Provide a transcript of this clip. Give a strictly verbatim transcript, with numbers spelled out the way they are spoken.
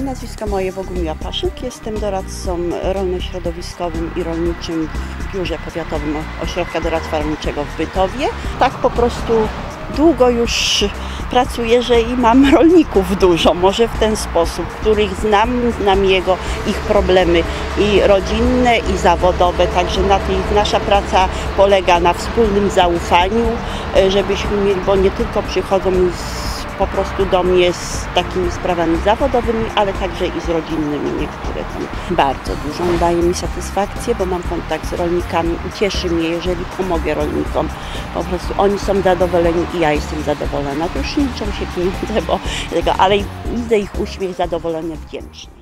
Nazwisko moje Bogumiła Paszyk. Jestem doradcą rolno-środowiskowym i rolniczym w Biurze Powiatowym Ośrodka Doradztwa Rolniczego w Bytowie. Tak po prostu długo już pracuję, że i mam rolników dużo, może w ten sposób, których znam, znam jego, ich problemy i rodzinne, i zawodowe, także na tej, nasza praca polega na wspólnym zaufaniu, żebyśmy mieli, bo nie tylko przychodzą z, po prostu do mnie z takimi sprawami zawodowymi, ale także i z rodzinnymi, niektóre tam bardzo dużą daje mi satysfakcję, bo mam kontakt z rolnikami i cieszy mnie, jeżeli pomogę rolnikom, po prostu oni są zadowoleni i ja jestem zadowolona, to już nie liczą się pieniądze, bo tego, ale widzę ich uśmiech, zadowolenie, wdzięczny.